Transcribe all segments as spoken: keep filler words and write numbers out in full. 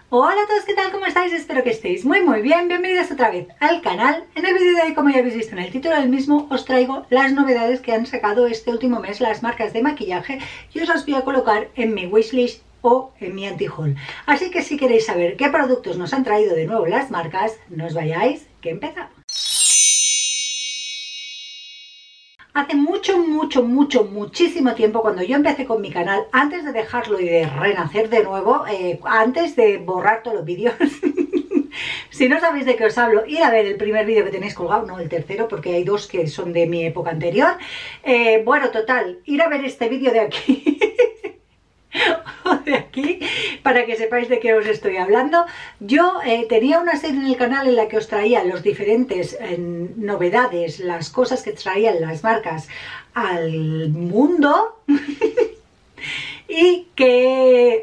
Hola a todos, ¿qué tal? ¿Cómo estáis? Espero que estéis muy muy bien. Bienvenidos otra vez al canal. En el vídeo de hoy, como ya habéis visto en el título del mismo, os traigo las novedades que han sacado este último mes las marcas de maquillaje y os las voy a colocar en mi wishlist o en mi anti-haul. Así que si queréis saber qué productos nos han traído de nuevo las marcas, no os vayáis, que empezamos. Hace mucho, mucho, mucho, muchísimo tiempo, cuando yo empecé con mi canal, antes de dejarlo y de renacer de nuevo, eh, antes de borrar todos los vídeos, si no sabéis de qué os hablo, ir a ver el primer vídeo que tenéis colgado, no el tercero, porque hay dos que son de mi época anterior. Eh, bueno, total, ir a ver este vídeo de aquí o de aquí, para que sepáis de qué os estoy hablando. Yo eh, tenía una serie en el canal en la que os traía los diferentes eh, novedades, las cosas que traían las marcas al mundo y que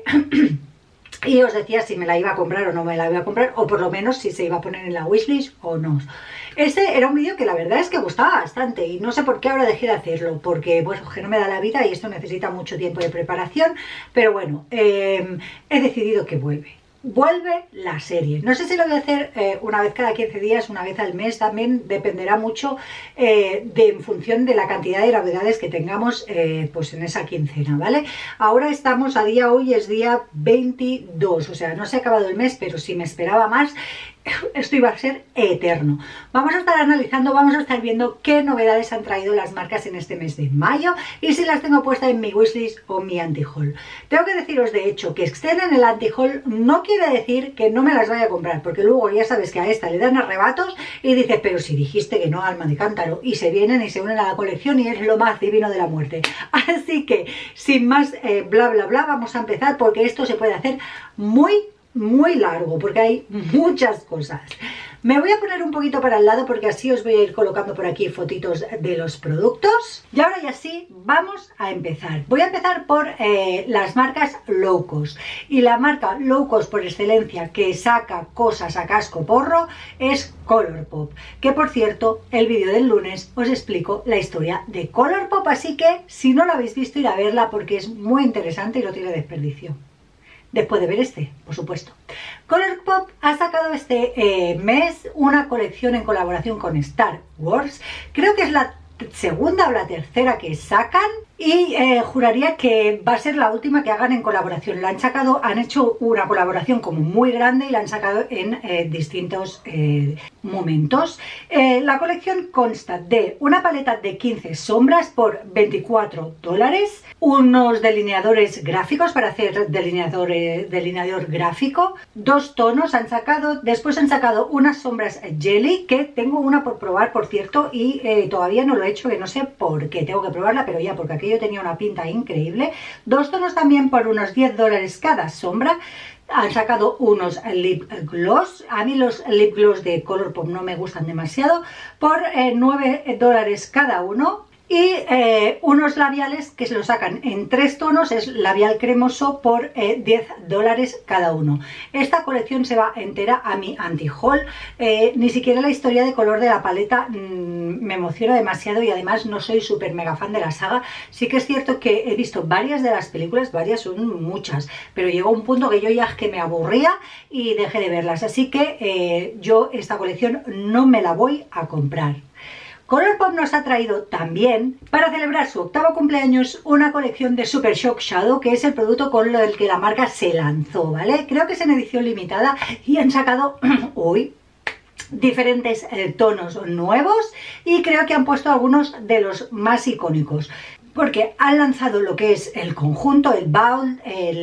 y os decía si me la iba a comprar o no me la iba a comprar, o por lo menos si se iba a poner en la wishlist o no. Ese era un vídeo que la verdad es que gustaba bastante y no sé por qué ahora dejé de hacerlo, porque bueno, que no me da la vida y esto necesita mucho tiempo de preparación, pero bueno, eh, he decidido que vuelve. Vuelve la serie. No sé si lo voy a hacer eh, una vez cada quince días, una vez al mes, también dependerá mucho eh, de, en función de la cantidad de novedades que tengamos eh, pues en esa quincena, ¿vale? Ahora estamos a día, hoy es día veintidós, o sea, no se ha acabado el mes, pero si me esperaba más, esto iba a ser eterno. Vamos a estar analizando, vamos a estar viendo qué novedades han traído las marcas en este mes de mayo y si las tengo puestas en mi wishlist o mi anti-haul. Tengo que deciros de hecho que estén en el anti-haul no quiere decir que no me las vaya a comprar, porque luego ya sabes que a esta le dan arrebatos y dices, pero si dijiste que no, alma de cántaro, y se vienen y se unen a la colección y es lo más divino de la muerte. Así que sin más eh, bla bla bla, vamos a empezar, porque esto se puede hacer muy muy largo, porque hay muchas cosas. Me voy a poner un poquito para el lado porque así os voy a ir colocando por aquí fotitos de los productos. Y ahora ya sí, vamos a empezar. Voy a empezar por eh, las marcas low cost. Y la marca low cost por excelencia que saca cosas a casco porro es Colourpop. Que por cierto, el vídeo del lunes os explico la historia de Colourpop. Así que si no lo habéis visto, ir a verla porque es muy interesante y no tiene desperdicio. Después de ver este, por supuesto. Colourpop ha sacado este eh, mes una colección en colaboración con Star Wars. Creo que es la segunda o la tercera que sacan y eh, juraría que va a ser la última que hagan en colaboración. La han sacado, han hecho una colaboración como muy grande y la han sacado en eh, distintos eh, momentos. Eh, la colección consta de una paleta de quince sombras por veinticuatro dólares, unos delineadores gráficos para hacer delineador, eh, delineador gráfico, dos tonos han sacado, después han sacado unas sombras jelly, que tengo una por probar por cierto y eh, todavía no lo he hecho, que no sé por qué, tengo que probarla, pero ya porque aquello tenía una pinta increíble. Dos tonos también por unos diez dólares cada sombra. Han sacado unos lip gloss, a mí los lip gloss de Colourpop no me gustan demasiado, por eh, nueve dólares cada uno. Y eh, unos labiales que se los sacan en tres tonos, es labial cremoso por eh, diez dólares cada uno. Esta colección se va entera a mi anti-haul. Eh, ni siquiera la historia de color de la paleta mmm, me emociona demasiado y además no soy súper mega fan de la saga. Sí que es cierto que he visto varias de las películas, varias son muchas, pero llegó un punto que yo ya que me aburría y dejé de verlas. Así que eh, yo esta colección no me la voy a comprar. Colourpop nos ha traído también, para celebrar su octavo cumpleaños, una colección de Super Shock Shadow, que es el producto con el que la marca se lanzó, ¿vale? Creo que es en edición limitada y han sacado hoy diferentes eh, tonos nuevos y creo que han puesto algunos de los más icónicos, porque han lanzado lo que es el conjunto, el bowl,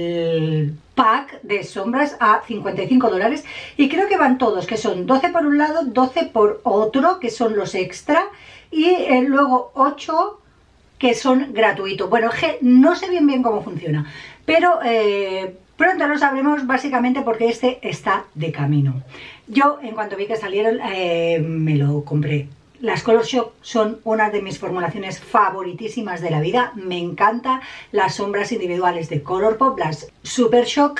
el pack de sombras a cincuenta y cinco dólares y creo que van todos, que son doce por un lado, doce por otro, que son los extra, y eh, luego ocho que son gratuitos. Bueno, es que no sé bien bien cómo funciona, pero eh, pronto lo sabremos, básicamente porque este está de camino. Yo en cuanto vi que salieron eh, me lo compré. Las Color Shock son una de mis formulaciones favoritísimas de la vida. Me encantan las sombras individuales de Colourpop, las Super Shock,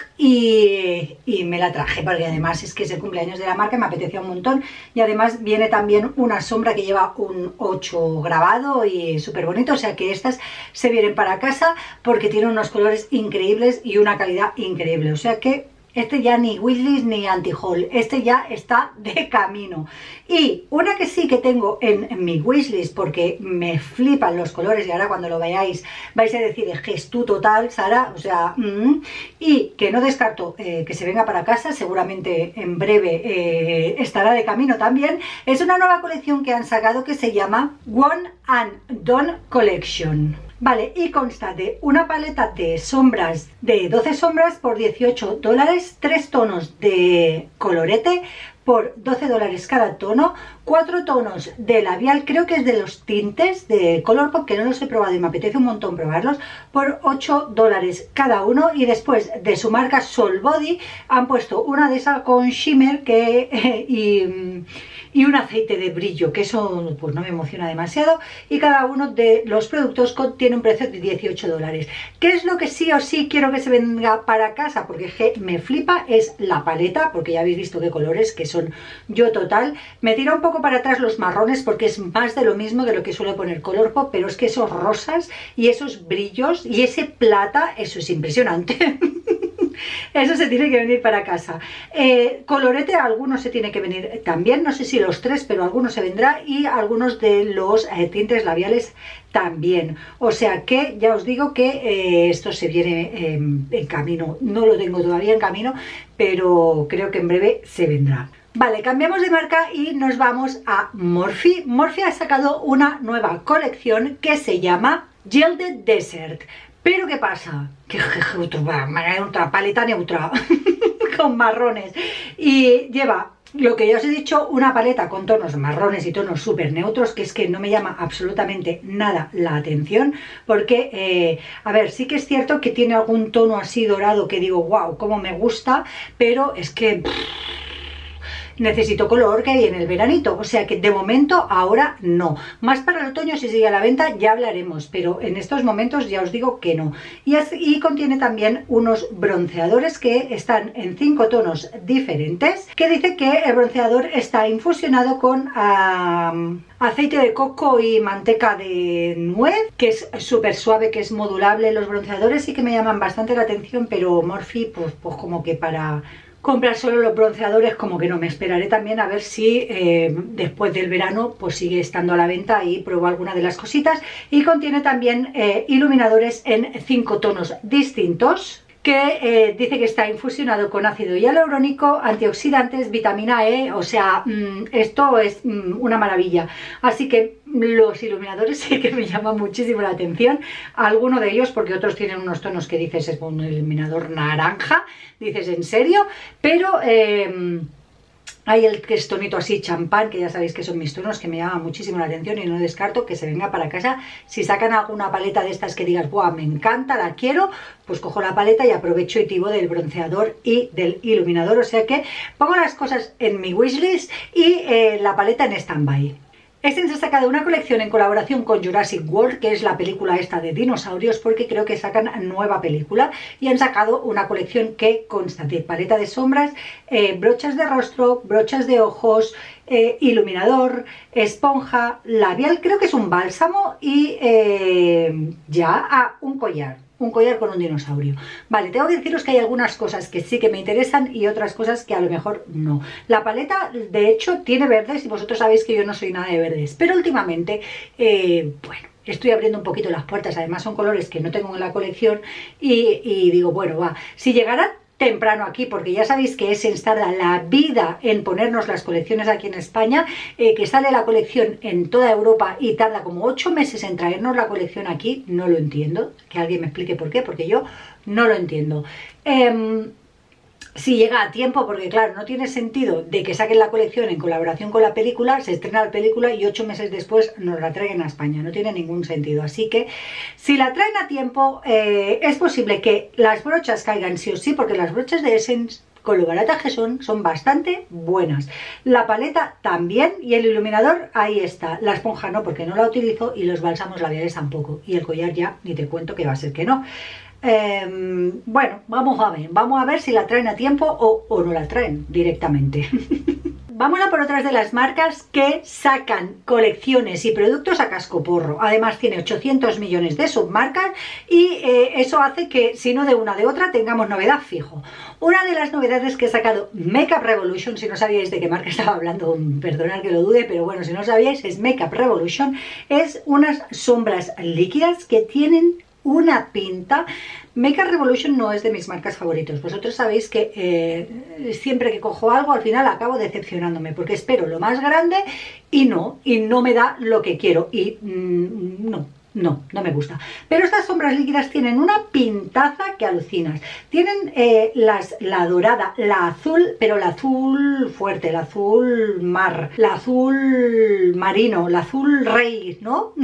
y, y me la traje porque además es que es el cumpleaños de la marca, me apetecía un montón. Y además viene también una sombra que lleva un ocho grabado y súper bonito, o sea que estas se vienen para casa porque tienen unos colores increíbles y una calidad increíble. O sea que Este ya ni wishlist ni anti-haul, este ya está de camino. Y una que sí que tengo en, en mi wishlist porque me flipan los colores y ahora cuando lo veáis vais a decir es que es tú total, Sara, o sea, mm, y que no descarto eh, que se venga para casa, seguramente en breve eh, estará de camino también, es una nueva colección que han sacado que se llama One and Done Collection. Vale, y consta de una paleta de sombras de doce sombras por dieciocho dólares, tres tonos de colorete por doce dólares cada tono, cuatro tonos de labial, creo que es de los tintes de Colourpop, que no los he probado y me apetece un montón probarlos, por ocho dólares cada uno. Y después de su marca Sol Body han puesto una de esas con shimmer que, eh, y, y un aceite de brillo, que eso pues no me emociona demasiado, y cada uno de los productos tiene un precio de dieciocho dólares. ¿Qué es lo que sí o sí quiero que se venga para casa? Porque je, me flipa, es la paleta, porque ya habéis visto qué colores, que son yo total. Me tira un poco para atrás los marrones porque es más de lo mismo de lo que suele poner Colourpop, pero es que esos rosas y esos brillos y ese plata, eso es impresionante. Eso se tiene que venir para casa. Eh, colorete, algunos se tiene que venir también, no sé si los tres, pero algunos se vendrá, y algunos de los eh, tintes labiales también. O sea que ya os digo que eh, esto se viene eh, en camino. No lo tengo todavía en camino, pero creo que en breve se vendrá. Vale, cambiamos de marca y nos vamos a Morphe. Morphe ha sacado una nueva colección que se llama Gilded Desert. Pero ¿qué pasa? Que otra, otra paleta neutra con marrones. Y lleva, lo que ya os he dicho, una paleta con tonos marrones y tonos súper neutros, que es que no me llama absolutamente nada la atención. Porque, eh, a ver, sí que es cierto que tiene algún tono así dorado que digo, wow, cómo me gusta. Pero es que... Pff, necesito color que hay en el veranito, o sea que de momento ahora no. Más para el otoño, si sigue a la venta ya hablaremos, pero en estos momentos ya os digo que no. Y, es, y contiene también unos bronceadores que están en cinco tonos diferentes, que dice que el bronceador está infusionado con um, aceite de coco y manteca de nuez, que es súper suave, que es modulable. Los bronceadores sí que me llaman bastante la atención, pero Morphe pues, pues como que para... comprar solo los bronceadores como que no. Me esperaré también a ver si eh, después del verano pues sigue estando a la venta y pruebo alguna de las cositas. Y contiene también eh, iluminadores en cinco tonos distintos, que eh, dice que está infusionado con ácido hialurónico, antioxidantes, vitamina E, o sea, mmm, esto es mmm, una maravilla. Así que los iluminadores sí que me llaman muchísimo la atención, alguno de ellos, porque otros tienen unos tonos que dices es un iluminador naranja, dices ¿en serio? Pero... Eh, hay el que es tonito así champán, que ya sabéis que son mis tonos, que me llaman muchísimo la atención y no descarto que se venga para casa. Si sacan alguna paleta de estas que digas, ¡buah, me encanta, la quiero! Pues cojo la paleta y aprovecho y tibo del bronceador y del iluminador. O sea que pongo las cosas en mi wishlist y eh, la paleta en stand-by. Este se ha sacado una colección en colaboración con Jurassic World, que es la película esta de dinosaurios, porque creo que sacan nueva película, y han sacado una colección que consta de paleta de sombras, eh, brochas de rostro, brochas de ojos, eh, iluminador, esponja, labial, creo que es un bálsamo, y eh, ya ah, un collar. Un collar con un dinosaurio. Vale, tengo que deciros que hay algunas cosas que sí que me interesan y otras cosas que a lo mejor no. La paleta, de hecho, tiene verdes y vosotros sabéis que yo no soy nada de verdes. Pero últimamente, eh, bueno, estoy abriendo un poquito las puertas. Además son colores que no tengo en la colección y, y digo, bueno, va, si llegaran temprano aquí, porque ya sabéis que Essence tarda la vida en ponernos las colecciones aquí en España, eh, que sale la colección en toda Europa y tarda como ocho meses en traernos la colección aquí. No lo entiendo, que alguien me explique por qué, porque yo no lo entiendo. Eh, si llega a tiempo, porque claro, no tiene sentido de que saquen la colección en colaboración con la película, se estrena la película y ocho meses después nos la traigan a España. No tiene ningún sentido. Así que si la traen a tiempo, eh, es posible que las brochas caigan sí o sí, porque las brochas de Essence, con lo baratas que son, son bastante buenas. La paleta también, y el iluminador ahí está. La esponja no, porque no la utilizo, y los bálsamos labiales tampoco. Y el collar ya ni te cuento que va a ser que no. Eh, bueno, vamos a ver, vamos a ver si la traen a tiempo o, o no la traen directamente. Vamos a por otras de las marcas que sacan colecciones y productos a cascoporro. Además tiene ochocientos millones de submarcas y eh, eso hace que si no de una de otra tengamos novedad fijo. Una de las novedades que ha sacado Makeup Revolution, si no sabíais de qué marca estaba hablando, perdonad que lo dude, pero bueno, si no sabíais, es Makeup Revolution, es unas sombras líquidas que tienen una pinta. Makeup Revolution no es de mis marcas favoritos. Vosotros sabéis que eh, siempre que cojo algo al final acabo decepcionándome porque espero lo más grande y no, y no me da lo que quiero y mmm, no. No, no me gusta. Pero estas sombras líquidas tienen una pintaza que alucinas. Tienen eh, las, la dorada, la azul, pero la azul fuerte, la azul mar, la azul marino, la azul rey, ¿no?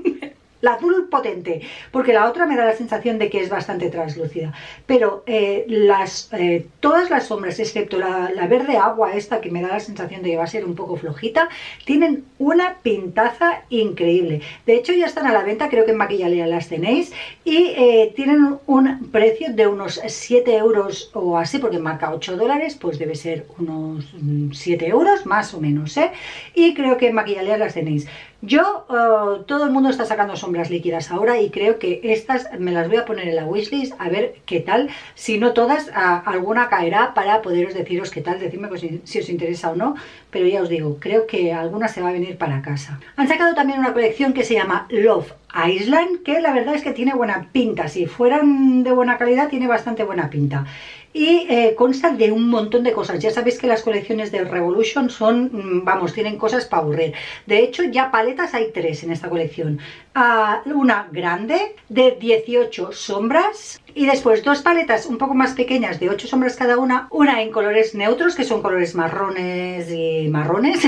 La azul potente, porque la otra me da la sensación de que es bastante translúcida. Pero eh, las, eh, todas las sombras, excepto la, la verde agua esta, que me da la sensación de que va a ser un poco flojita, tienen una pintaza increíble. De hecho ya están a la venta, creo que en Maquillalea las tenéis, y eh, tienen un precio de unos siete euros o así, porque marca ocho dólares, pues debe ser unos siete euros más o menos, ¿eh? Y creo que en Maquillalea las tenéis. Yo, uh, todo el mundo está sacando sombras líquidas ahora y creo que estas me las voy a poner en la wishlist a ver qué tal. Si no todas, uh, alguna caerá para poderos deciros qué tal, decidme pues, si, si os interesa o no. Pero ya os digo, creo que alguna se va a venir para casa. Han sacado también una colección que se llama Love Island, que la verdad es que tiene buena pinta. Si fueran de buena calidad, tiene bastante buena pinta. Y eh, consta de un montón de cosas. Ya sabéis que las colecciones de Revolution son, vamos, tienen cosas para aburrir. De hecho, ya paletas hay tres en esta colección. Uh, una grande de dieciocho sombras y después dos paletas un poco más pequeñas de ocho sombras cada una. Una en colores neutros, que son colores marrones y marrones.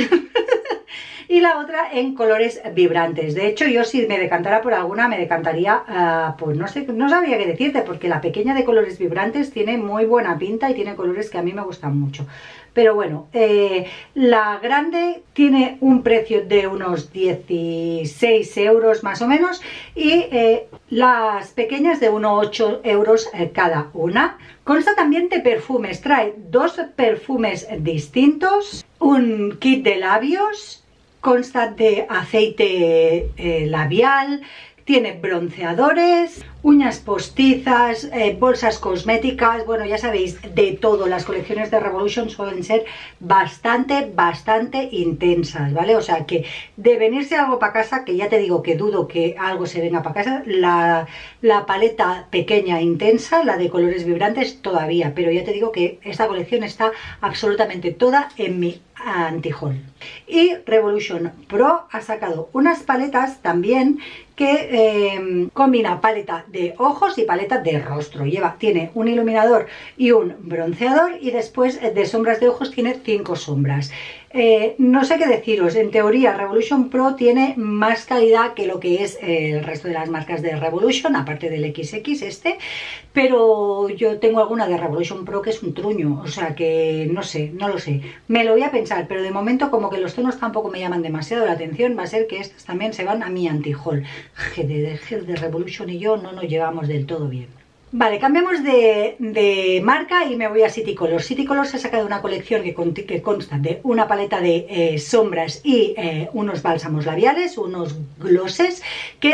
Y la otra en colores vibrantes. De hecho, yo si me decantara por alguna, me decantaría, uh, pues no sé, no sabría qué decirte, porque la pequeña de colores vibrantes tiene muy buena pinta y tiene colores que a mí me gustan mucho. Pero bueno, eh, la grande tiene un precio de unos dieciséis euros más o menos y eh, las pequeñas de unos ocho euros eh, cada una. Consta también de perfumes, trae dos perfumes distintos, un kit de labios, consta de aceite eh, labial, tiene bronceadores, uñas postizas, eh, bolsas cosméticas, bueno, ya sabéis, de todo. Las colecciones de Revolution suelen ser bastante, bastante intensas, ¿vale? O sea que de venirse algo para casa, que ya te digo que dudo que algo se venga para casa, la, la paleta pequeña intensa, la de colores vibrantes todavía, pero ya te digo que esta colección está absolutamente toda en mi anti-haul. Y Revolution Pro ha sacado unas paletas también que eh, combina paleta de ojos y paleta de rostro. Lleva, tiene un iluminador y un bronceador y después de sombras de ojos tiene cinco sombras. Eh, no sé qué deciros, en teoría Revolution Pro tiene más calidad que lo que es eh, el resto de las marcas de Revolution, aparte del equis equis este, pero yo tengo alguna de Revolution Pro que es un truño, o sea que no sé, no lo sé, me lo voy a pensar, pero de momento como que los tonos tampoco me llaman demasiado la atención, va a ser que estas también se van a mi anti-haul. De, de, de Revolution y yo no nos llevamos del todo bien. Vale, cambiamos de, de marca y me voy a City Colors. City Colors ha sacado una colección que, con, que consta de una paleta de eh, sombras y eh, unos bálsamos labiales, unos glosses, que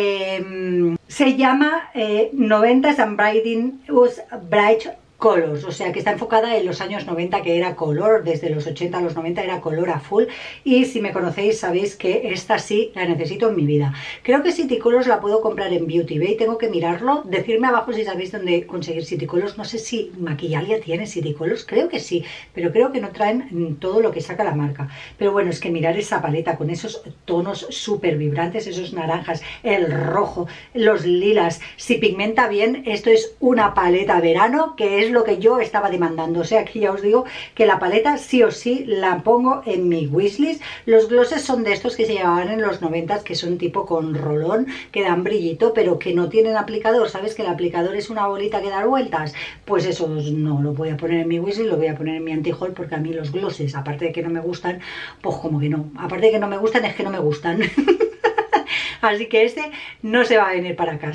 eh, se llama eh, noventas and Brightening Us Bright Colors, o sea que está enfocada en los años noventa, que era color, desde los ochenta a los noventa era color a full, y si me conocéis sabéis que esta sí la necesito en mi vida. Creo que City Colors la puedo comprar en Beauty Bay, tengo que mirarlo, decirme abajo si sabéis dónde conseguir City Colors. No sé si Maquillalia tiene City Colors, creo que sí, pero creo que no traen todo lo que saca la marca. Pero bueno, es que mirar esa paleta con esos tonos súper vibrantes, esos naranjas, el rojo, los lilas, si pigmenta bien, esto es una paleta verano, que es lo que yo estaba demandando. O sea que ya os digo que la paleta sí o sí la pongo en mi wishlist. Los glosses son de estos que se llevaban en los noventas, que son tipo con rolón, que dan brillito, pero que no tienen aplicador. ¿Sabes que el aplicador es una bolita que da vueltas? Pues eso no lo voy a poner en mi wishlist, lo voy a poner en mi anti-haul, porque a mí los glosses, aparte de que no me gustan, pues como que no, aparte de que no me gustan, es que no me gustan. Así que este no se va a venir para casa.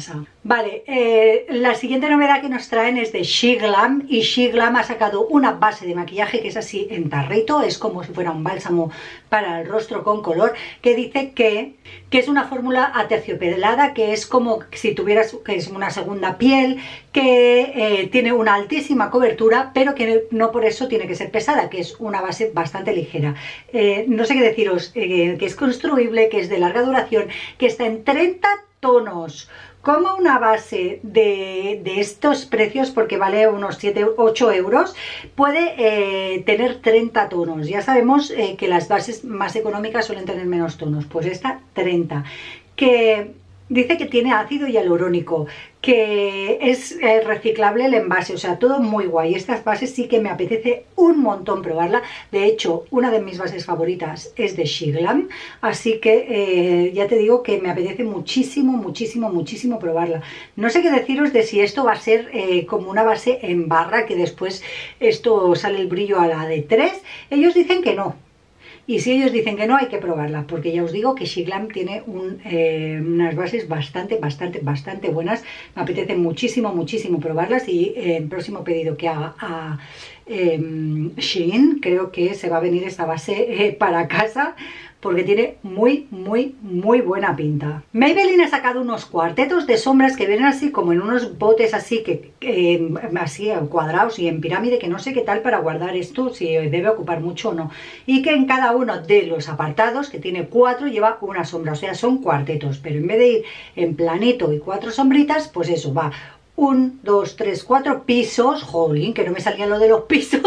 Vale, eh, la siguiente novedad que nos traen es de SheGlam, y SheGlam ha sacado una base de maquillaje que es así en tarrito, es como si fuera un bálsamo para el rostro con color, que dice que, que es una fórmula aterciopelada, que es como si tuvieras, que es una segunda piel, que eh, tiene una altísima cobertura, pero que no por eso tiene que ser pesada, que es una base bastante ligera. Eh, no sé qué deciros, eh, que es construible, que es de larga duración, que está en treinta tonos. Como una base de, de estos precios, porque vale unos siete u ocho euros, puede eh, tener treinta tonos. Ya sabemos eh, que las bases más económicas suelen tener menos tonos, pues esta treinta. Que dice que tiene ácido hialurónico, que es eh, reciclable el envase, o sea, todo muy guay. Estas bases sí que me apetece un montón probarla. De hecho, una de mis bases favoritas es de SheGlam, así que eh, ya te digo que me apetece muchísimo, muchísimo, muchísimo probarla. No sé qué deciros de si esto va a ser eh, como una base en barra, que después esto sale el brillo a la de tres. Ellos dicen que no. Y si ellos dicen que no, hay que probarla, porque ya os digo que SheGlam tiene un, eh, unas bases bastante, bastante, bastante buenas. Me apetece muchísimo, muchísimo probarlas, y eh, el próximo pedido que haga a eh, Shein, creo que se va a venir esta base eh, para casa, porque tiene muy, muy, muy buena pinta. Maybelline ha sacado unos cuartetos de sombras que vienen así como en unos botes así, que eh, así cuadrados y en pirámide, que no sé qué tal para guardar esto, si debe ocupar mucho o no. Y que en cada uno de los apartados, que tiene cuatro, lleva una sombra, o sea, son cuartetos, pero en vez de ir en planito y cuatro sombritas, pues eso, va un, dos, tres, cuatro pisos, jolín, que no me salía lo de los pisos,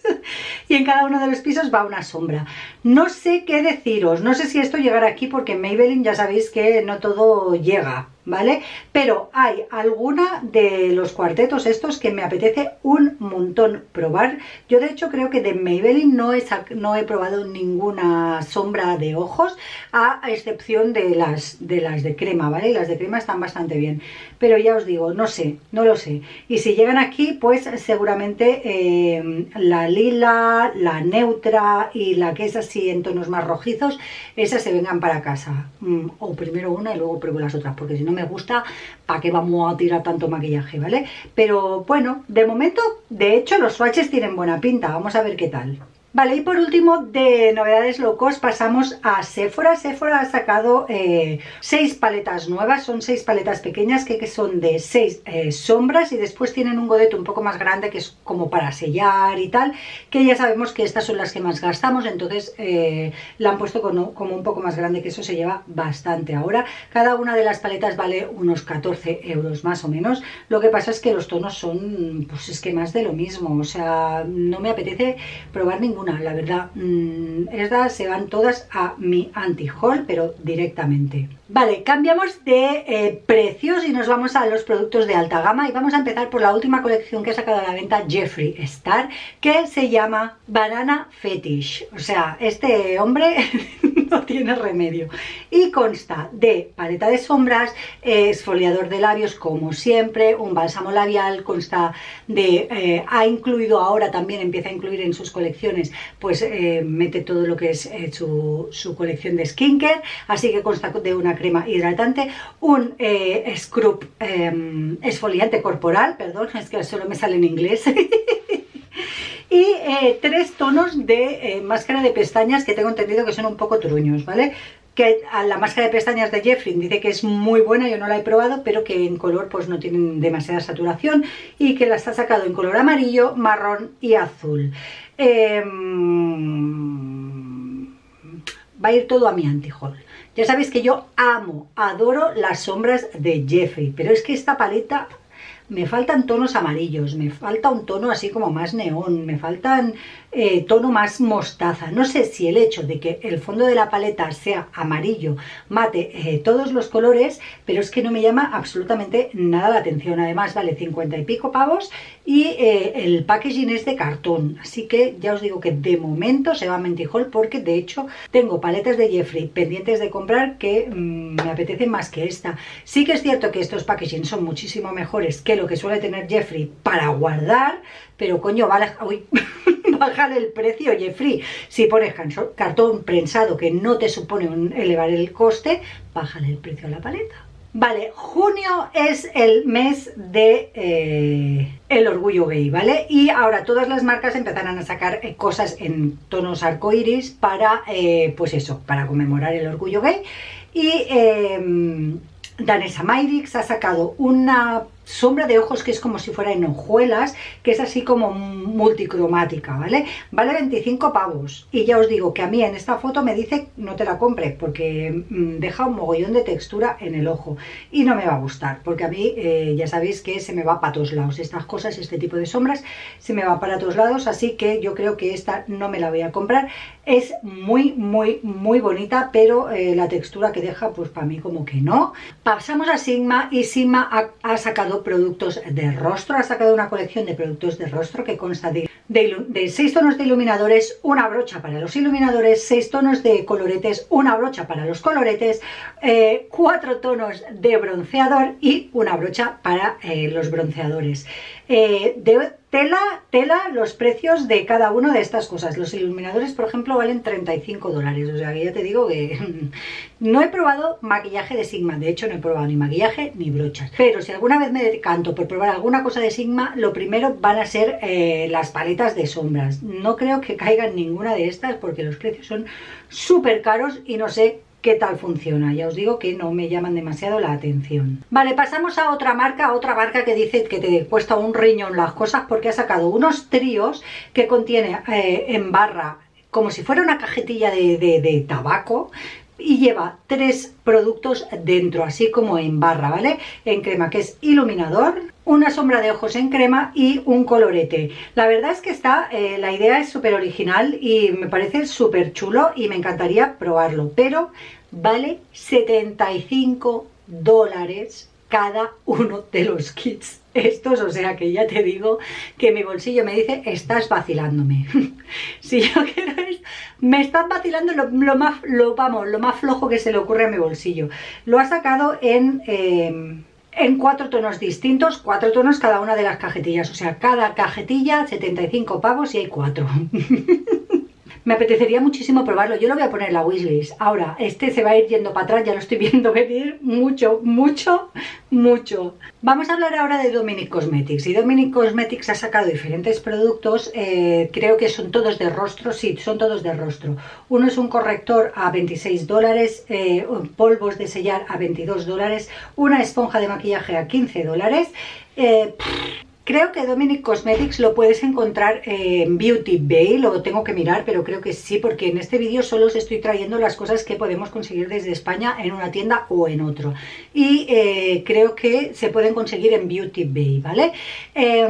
y en cada uno de los pisos va una sombra. No sé qué deciros, no sé si esto llegará aquí, porque en Maybelline ya sabéis que no todo llega, ¿vale? Pero hay alguna de los cuartetos estos que me apetece un montón probar. Yo de hecho creo que de Maybelline no he, no he probado ninguna sombra de ojos, a excepción de las, de las de crema, ¿vale? Y las de crema están bastante bien, pero ya os digo, no sé, no lo sé. Y si llegan aquí, pues seguramente eh, la lila, la neutra y la que es así en tonos más rojizos, esas se vengan para casa. Mm, o primero una y luego pruebo las otras, porque si no me gusta, ¿para qué vamos a tirar tanto maquillaje, ¿vale? Pero bueno, de momento, de hecho, los swatches tienen buena pinta. Vamos a ver qué tal. Vale, y por último, de novedades low cost, pasamos a Sephora. Sephora ha sacado eh, seis paletas nuevas, son seis paletas pequeñas que, que son de seis eh, sombras, y después tienen un godete un poco más grande que es como para sellar y tal, que ya sabemos que estas son las que más gastamos, entonces eh, la han puesto como, como un poco más grande, que eso se lleva bastante. Ahora, cada una de las paletas vale unos catorce euros más o menos. Lo que pasa es que los tonos son, pues es que más de lo mismo, o sea, no me apetece probar ninguna. La verdad, mmm, estas se van todas a mi anti-haul, pero directamente. Vale, cambiamos de eh, precios y nos vamos a los productos de alta gama, y vamos a empezar por la última colección que ha sacado a la venta Jeffree Star, que se llama Banana Fetish. O sea, este hombre no tiene remedio, y consta de paleta de sombras, eh, exfoliador de labios como siempre, un bálsamo labial, consta de, eh, ha incluido ahora también, empieza a incluir en sus colecciones, pues eh, mete todo lo que es eh, su, su colección de skincare, así que consta de una crema hidratante, un eh, scrub eh, exfoliante corporal, perdón, es que solo me sale en inglés, y eh, tres tonos de eh, máscara de pestañas, que tengo entendido que son un poco truños, ¿vale? Que a la máscara de pestañas de Jeffree dice que es muy buena, yo no la he probado, pero que en color pues no tienen demasiada saturación, y que las ha sacado en color amarillo, marrón y azul. Eh, va a ir todo a mi anti-haul. Ya sabéis que yo amo, adoro las sombras de Jeffree, pero es que esta paleta me faltan tonos amarillos, me falta un tono así como más neón, me faltan eh, tono más mostaza. No sé si el hecho de que el fondo de la paleta sea amarillo mate eh, todos los colores, pero es que no me llama absolutamente nada la atención. Además vale cincuenta y pico pavos, y eh, el packaging es de cartón, así que ya os digo que de momento se va a Mentijol, porque de hecho tengo paletas de Jeffree pendientes de comprar que mmm, me apetecen más que esta. Sí que es cierto que estos packaging son muchísimo mejores que lo que suele tener Jeffree para guardar, pero coño, vale, uy, bájale el precio, Jeffree. Si pones cartón prensado que no te supone un elevar el coste, bájale el precio a la paleta. Vale, junio es el mes de eh, el orgullo gay, ¿vale? Y ahora todas las marcas empezarán a sacar eh, cosas en tonos arcoiris para, eh, pues eso, para conmemorar el orgullo gay. Y eh, Danessa Myricks ha sacado una sombra de ojos que es como si fuera en hojuelas, que es así como multicromática, ¿vale? Vale veinticinco pavos. Y ya os digo que a mí en esta foto me dice no te la compre porque mmm, deja un mogollón de textura en el ojo y no me va a gustar, porque a mí eh, ya sabéis que se me va para todos lados. Estas cosas, este tipo de sombras se me va para todos lados, así que yo creo que esta no me la voy a comprar. Es muy, muy, muy bonita, pero eh, la textura que deja, pues para mí como que no. Pasamos a Sigma y Sigma ha, ha sacado productos de rostro, ha sacado una colección de productos de rostro que consta de, de, de seis tonos de iluminadores, una brocha para los iluminadores, seis tonos de coloretes, una brocha para los coloretes, eh, cuatro tonos de bronceador y una brocha para eh, los bronceadores. Eh, de tela, tela, los precios de cada una de estas cosas. Los iluminadores, por ejemplo, valen treinta y cinco dólares, o sea que ya te digo que no he probado maquillaje de Sigma, de hecho no he probado ni maquillaje ni brochas, pero si alguna vez me decanto por probar alguna cosa de Sigma, lo primero van a ser eh, las paletas de sombras. No creo que caigan ninguna de estas porque los precios son súper caros y no sé qué tal funciona. Ya os digo que no me llaman demasiado la atención. Vale, pasamos a otra marca, otra marca que dice que te cuesta un riñón las cosas porque ha sacado unos tríos que contiene eh, en barra como si fuera una cajetilla de, de, de tabaco y lleva tres productos dentro, así como en barra, ¿vale? En crema, que es iluminador, una sombra de ojos en crema y un colorete. La verdad es que está, eh, la idea es súper original y me parece súper chulo y me encantaría probarlo, pero vale setenta y cinco dólares cada uno de los kits estos, o sea que ya te digo que mi bolsillo me dice estás vacilándome. Si yo quiero esto, me estás vacilando lo, lo más lo, vamos, lo más flojo que se le ocurre a mi bolsillo. Lo ha sacado en eh, en cuatro tonos distintos, cuatro tonos cada una de las cajetillas, o sea, cada cajetilla setenta y cinco pavos y hay cuatro. Me apetecería muchísimo probarlo, yo lo voy a poner en la wishlist. Ahora, este se va a ir yendo para atrás, ya lo estoy viendo venir mucho, mucho, mucho. Vamos a hablar ahora de Dominic Cosmetics. Y Dominic Cosmetics ha sacado diferentes productos, eh, creo que son todos de rostro, sí, son todos de rostro. Uno es un corrector a veintiséis dólares, eh, polvos de sellar a veintidós dólares, una esponja de maquillaje a quince dólares. Eh, Creo que Dominic Cosmetics lo puedes encontrar en Beauty Bay, lo tengo que mirar, pero creo que sí, porque en este vídeo solo os estoy trayendo las cosas que podemos conseguir desde España en una tienda o en otro. Y eh, creo que se pueden conseguir en Beauty Bay, ¿vale? Eh,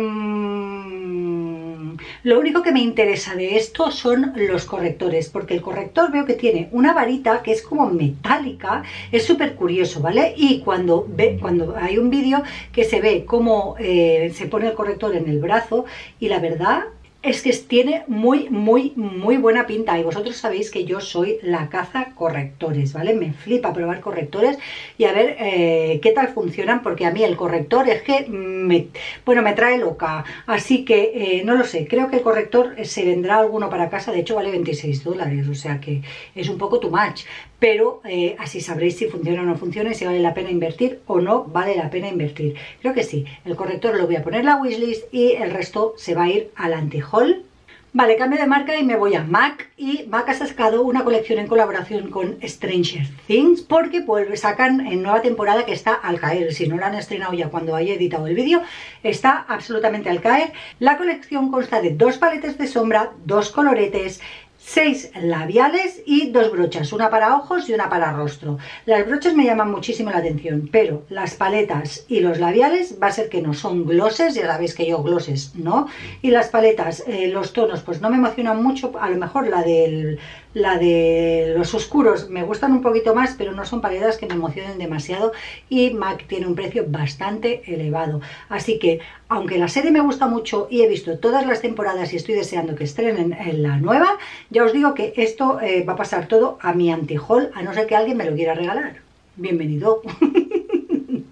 Lo único que me interesa de esto son los correctores, porque el corrector veo que tiene una varita que es como metálica, es súper curioso, ¿vale? Y cuando, ve, cuando hay un vídeo que se ve cómo eh, se pone el corrector en el brazo, y la verdad es que tiene muy, muy, muy buena pinta. Y vosotros sabéis que yo soy la caza correctores, ¿vale? Me flipa probar correctores y a ver eh, qué tal funcionan, porque a mí el corrector es que me, bueno, me trae loca. Así que eh, no lo sé, creo que el corrector se vendrá alguno para casa. De hecho vale veintiséis dólares, o sea que es un poco too much. Pero eh, así sabréis si funciona o no funciona, si vale la pena invertir o no vale la pena invertir. Creo que sí, el corrector lo voy a poner en la wishlist y el resto se va a ir al anti-haul. Vale, cambio de marca y me voy a MAC, y MAC ha sacado una colección en colaboración con Stranger Things, porque pues sacan en nueva temporada que está al caer. Si no la han estrenado ya cuando haya editado el vídeo, está absolutamente al caer. La colección consta de dos paletes de sombra, dos coloretes, seis labiales y dos brochas, una para ojos y una para rostro. Las brochas me llaman muchísimo la atención, pero las paletas y los labiales va a ser que no son glosses, ya sabéis que yo glosses no, y las paletas, eh, los tonos pues no me emocionan mucho. A lo mejor la del la de los oscuros me gustan un poquito más, pero no son paletas que me emocionen demasiado, y MAC tiene un precio bastante elevado. Así que, aunque la serie me gusta mucho y he visto todas las temporadas y estoy deseando que estrenen en la nueva, ya os digo que esto eh, va a pasar todo a mi anti-haul, a no ser que alguien me lo quiera regalar. Bienvenido.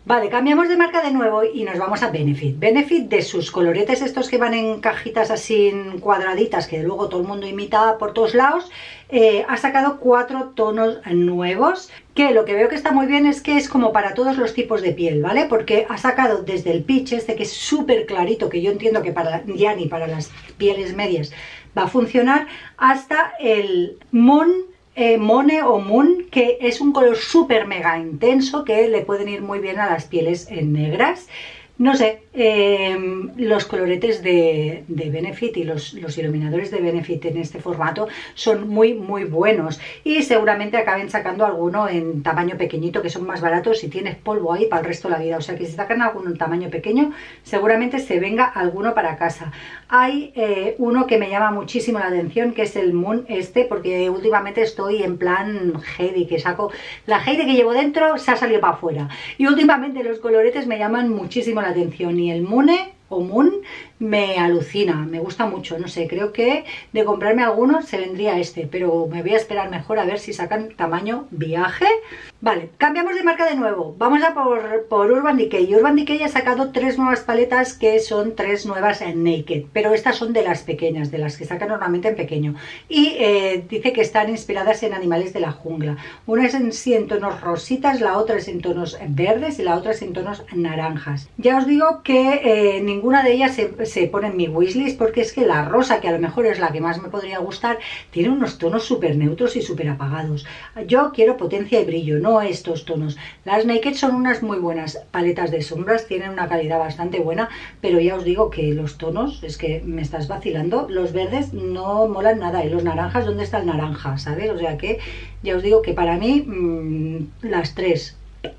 Vale, cambiamos de marca de nuevo y nos vamos a Benefit. Benefit, de sus coloretes estos que van en cajitas así cuadraditas, que luego todo el mundo imita por todos lados, eh, ha sacado cuatro tonos nuevos, que lo que veo que está muy bien es que es como para todos los tipos de piel, ¿vale? Porque ha sacado desde el peach este, que es súper clarito, que yo entiendo que para ya ni para las pieles medias va a funcionar, hasta el moon, Eh, Mone o Moon, que es un color súper mega intenso que le pueden ir muy bien a las pieles negras. No sé, eh, los coloretes de, de Benefit y los, los iluminadores de Benefit en este formato son muy muy buenos, y seguramente acaben sacando alguno en tamaño pequeñito, que son más baratos y tienes polvo ahí para el resto de la vida. O sea que si sacan alguno en tamaño pequeño, seguramente se venga alguno para casa. Hay eh, uno que me llama muchísimo la atención, que es el Moon este, porque últimamente estoy en plan Heidi, que saco la Heidi que llevo dentro, se ha salido para afuera, y últimamente los coloretes me llaman muchísimo la atención, y el Mune o Moon me alucina, me gusta mucho. No sé, creo que de comprarme algunos se vendría este, pero me voy a esperar mejor a ver si sacan tamaño viaje. Vale, cambiamos de marca de nuevo, vamos a por, por Urban Decay. Urban Decay ha sacado tres nuevas paletas, que son tres nuevas en Naked, pero estas son de las pequeñas, de las que sacan normalmente en pequeño, y eh, dice que están inspiradas en animales de la jungla. Una es en, sí, en tonos rositas, la otra es en tonos verdes y la otra es en tonos naranjas. Ya os digo que eh, ninguna de ellas se, se pone en mi wishlist, porque es que la rosa, que a lo mejor es la que más me podría gustar, tiene unos tonos súper neutros y súper apagados. Yo quiero potencia y brillo, no estos tonos. Las Naked son unas muy buenas paletas de sombras, tienen una calidad bastante buena, pero ya os digo que los tonos, es que me estás vacilando. Los verdes no molan nada, y los naranjas, ¿dónde está el naranja? ¿Sabes? O sea que ya os digo que para mí mmm, las tres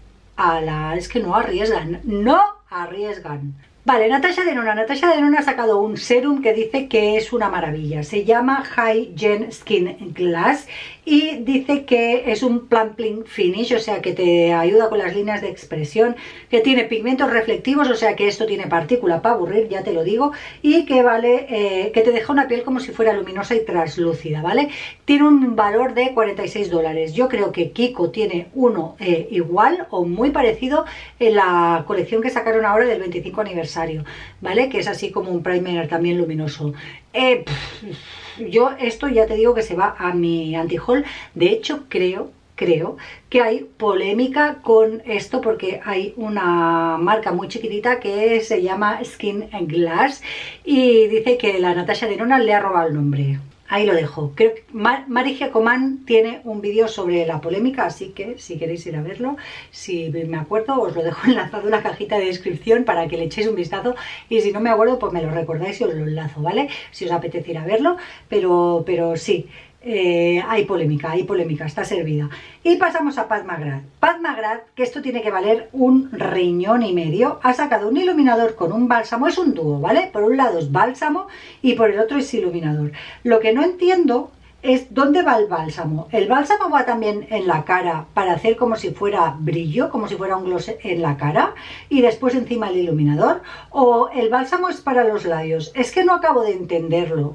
a la... es que no arriesgan, no arriesgan. Vale, Natasha Denona. Natasha Denona ha sacado un serum que dice que es una maravilla. Se llama High Gen Skin Glass y dice que es un plumping finish, o sea que te ayuda con las líneas de expresión, que tiene pigmentos reflectivos, o sea que esto tiene partícula para aburrir, ya te lo digo, y que vale, eh, que te deja una piel como si fuera luminosa y translúcida, ¿vale? Tiene un valor de cuarenta y seis dólares. Yo creo que Kiko tiene uno eh, igual o muy parecido en la colección que sacaron ahora del veinticinco aniversario, ¿vale? Que es así como un primer también luminoso. Eh, pff, yo esto ya te digo que se va a mi anti-haul. De hecho creo creo que hay polémica con esto, porque hay una marca muy chiquitita que se llama Skin Glass y dice que la Natasha Denona le ha robado el nombre. Ahí lo dejo. Creo que Mar Marigia Coman tiene un vídeo sobre la polémica, así que si queréis ir a verlo, si me acuerdo, os lo dejo enlazado en la cajita de descripción para que le echéis un vistazo, y si no me acuerdo, pues me lo recordáis y os lo enlazo, ¿vale? Si os apetece ir a verlo, pero, pero sí. Eh, hay polémica, hay polémica, está servida. Y pasamos a Pat McGrath. Pat McGrath, que esto tiene que valer un riñón y medio, ha sacado un iluminador con un bálsamo. Es un dúo, ¿vale? Por un lado es bálsamo y por el otro es iluminador. Lo que no entiendo es dónde va el bálsamo. ¿El bálsamo va también en la cara para hacer como si fuera brillo, como si fuera un gloss en la cara, y después encima el iluminador? ¿O el bálsamo es para los labios? Es que no acabo de entenderlo.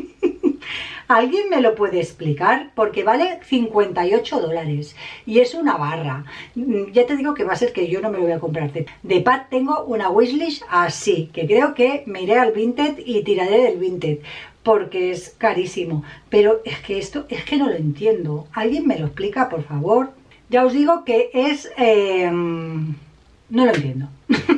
¿Alguien me lo puede explicar? Porque vale cincuenta y ocho dólares y es una barra. Ya te digo que va a ser que yo no me lo voy a comprar. De Pat tengo una wishlist así, que creo que me iré al Vinted y tiraré del Vinted, porque es carísimo. Pero es que esto, es que no lo entiendo. ¿Alguien me lo explica, por favor? Ya os digo que es... Eh, no lo entiendo.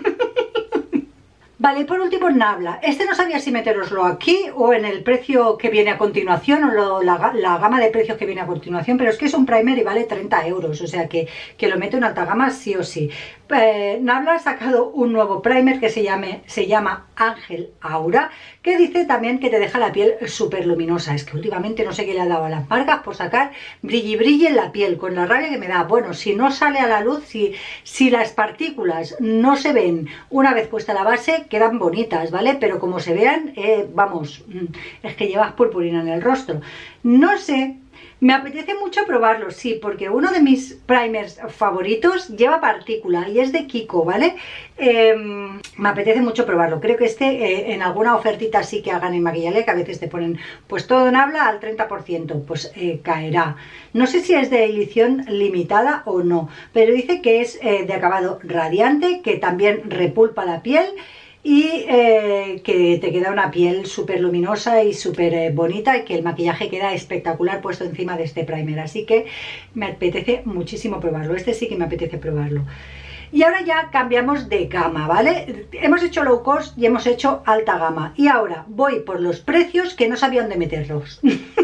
Vale, y por último Nabla. Este no sabía si meteroslo aquí o en el precio que viene a continuación, o lo, la, la gama de precios que viene a continuación, pero es que es un primer y vale treinta euros, o sea que, que lo meto en alta gama sí o sí. Eh, Nabla ha sacado un nuevo primer que se, llame, se llama Ángel Aura, que dice también que te deja la piel súper luminosa. Es que últimamente no sé qué le ha dado a las marcas por sacar brilli brilli en la piel, con la rabia que me da. Bueno, si no sale a la luz, si, si las partículas no se ven una vez puesta la base, quedan bonitas, ¿vale? Pero como se vean, eh, vamos, es que llevas purpurina en el rostro. No sé Me apetece mucho probarlo, sí, porque uno de mis primers favoritos lleva partícula y es de Kiko, ¿vale? Eh, me apetece mucho probarlo. Creo que este eh, en alguna ofertita sí que hagan en Maquillale, que a veces te ponen pues todo en habla al treinta por ciento, pues eh, caerá. No sé si es de edición limitada o no, pero dice que es eh, de acabado radiante, que también repulpa la piel y eh, que te queda una piel súper luminosa y súper eh, bonita, y que el maquillaje queda espectacular puesto encima de este primer, así que me apetece muchísimo probarlo. Este sí que me apetece probarlo. Y ahora ya cambiamos de gama, ¿vale? Hemos hecho low cost y hemos hecho alta gama, y ahora voy por los precios que no sabía dónde meterlos.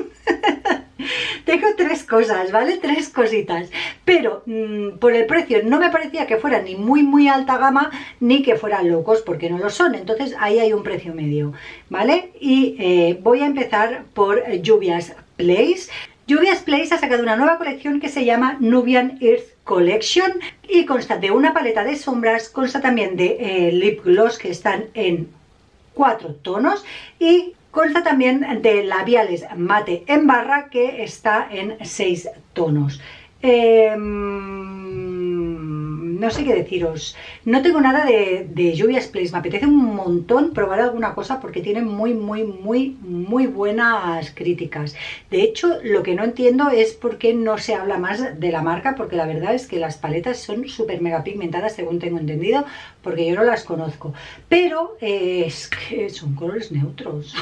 Tengo tres cosas, ¿vale? Tres cositas. Pero mmm, por el precio no me parecía que fuera ni muy muy alta gama ni que fueran low cost, porque no lo son. Entonces ahí hay un precio medio, ¿vale? Y eh, voy a empezar por Juvia's Place. Juvia's Place ha sacado una nueva colección que se llama Nubian Earth Collection y consta de una paleta de sombras, consta también de eh, lip gloss que están en cuatro tonos y consta también de labiales mate en barra que está en seis tonos. Eh, no sé qué deciros. No tengo nada de, de Juvia's Place. Me apetece un montón probar alguna cosa porque tiene muy, muy, muy, muy buenas críticas. De hecho, lo que no entiendo es por qué no se habla más de la marca, porque la verdad es que las paletas son súper mega pigmentadas, según tengo entendido, porque yo no las conozco. Pero eh, es que son colores neutros.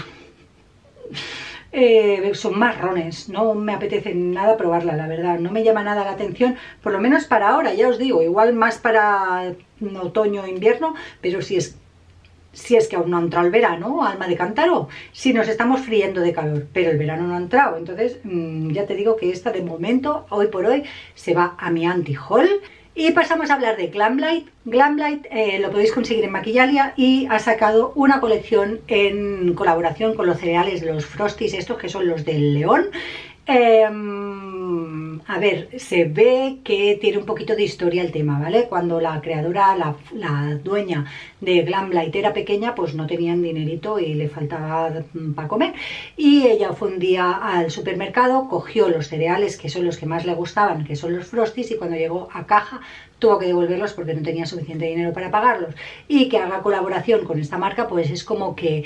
Eh, son marrones, no me apetece nada probarla, la verdad, no me llama nada la atención, por lo menos para ahora, ya os digo, igual más para otoño o invierno, pero si es, si es que aún no ha entrado el verano, alma de cántaro, si nos estamos friendo de calor, pero el verano no ha entrado, entonces mmm, ya te digo que esta de momento, hoy por hoy, se va a mi anti-haul. Y pasamos a hablar de Glamlite. Glamlite eh, lo podéis conseguir en Maquillalia y ha sacado una colección en colaboración con los cereales de los Frosties, estos que son los del León. Eh, a ver, se ve que tiene un poquito de historia el tema, ¿vale? Cuando la creadora, la, la dueña de Glamlite era pequeña, pues no tenían dinerito y le faltaba para comer. Y ella fue un día al supermercado, cogió los cereales que son los que más le gustaban, que son los Frosties, y cuando llegó a caja tuvo que devolverlos porque no tenía suficiente dinero para pagarlos. Y que haga colaboración con esta marca, pues es como que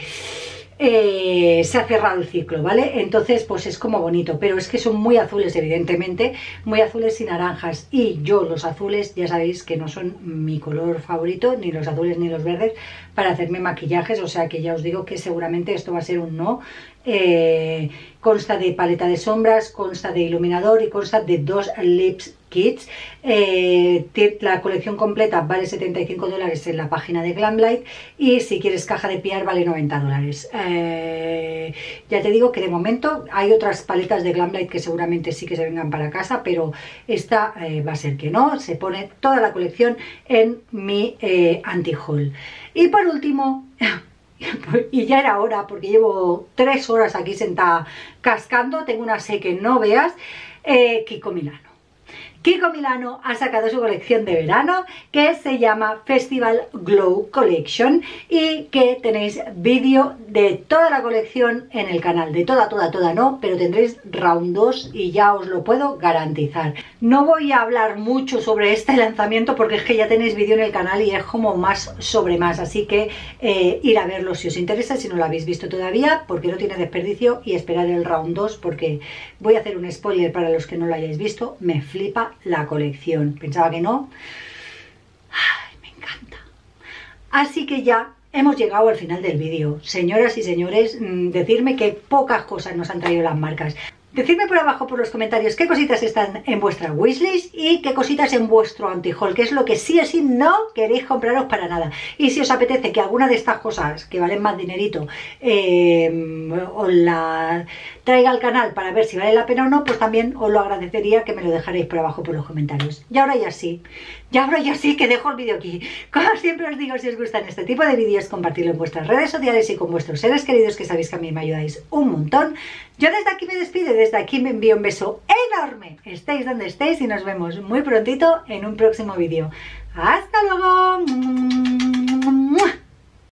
Eh, se ha cerrado el ciclo, ¿vale? Entonces pues es como bonito, pero es que son muy azules, evidentemente, muy azules y naranjas, y yo los azules ya sabéis que no son mi color favorito, ni los azules ni los verdes para hacerme maquillajes, o sea que ya os digo que seguramente esto va a ser un no. Eh, consta de paleta de sombras, consta de iluminador y consta de dos lips kits. Eh, la colección completa vale setenta y cinco dólares en la página de Glamlite, y si quieres caja de P R vale noventa dólares. Eh, ya te digo que de momento hay otras paletas de Glamlite que seguramente sí que se vengan para casa, pero esta eh, va a ser que no. Se pone toda la colección en mi eh, anti-haul. Y por último, y ya era hora porque llevo tres horas aquí sentada cascando, tengo una sed que no veas, eh, Kiko Milano. Kiko Milano ha sacado su colección de verano que se llama Festival Glow Collection, y que tenéis vídeo de toda la colección en el canal, de toda, toda, toda no, pero tendréis round dos y ya os lo puedo garantizar. No voy a hablar mucho sobre este lanzamiento porque es que ya tenéis vídeo en el canal y es como más sobre más, así que eh, ir a verlo si os interesa, si no lo habéis visto todavía, porque no tiene desperdicio, y esperar el round dos porque voy a hacer un spoiler para los que no lo hayáis visto. Me flipa la colección, pensaba que no. Ay, me encanta. Así que ya hemos llegado al final del vídeo. Señoras y señores, decirme que pocas cosas nos han traído las marcas. Decidme por abajo por los comentarios qué cositas están en vuestra wishlist y qué cositas en vuestro anti-haul, que es lo que sí o sí no queréis compraros para nada. Y si os apetece que alguna de estas cosas que valen más dinerito eh, os la traiga al canal para ver si vale la pena o no, pues también os lo agradecería que me lo dejaréis por abajo por los comentarios. Y ahora ya sí, ya ahora ya sí que dejo el vídeo aquí. Como siempre os digo, si os gustan este tipo de vídeos, compartirlo en vuestras redes sociales y con vuestros seres queridos, que sabéis que a mí me ayudáis un montón. Yo desde aquí me despido, desde aquí me envío un beso enorme, estéis donde estéis, y nos vemos muy prontito en un próximo vídeo. ¡Hasta luego!